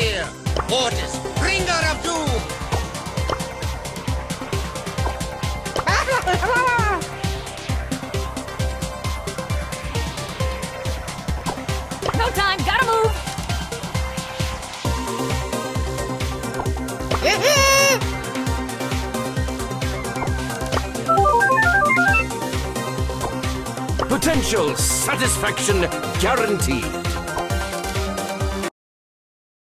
here! Otis, bringer of doom! No time, gotta move! Potential satisfaction guaranteed.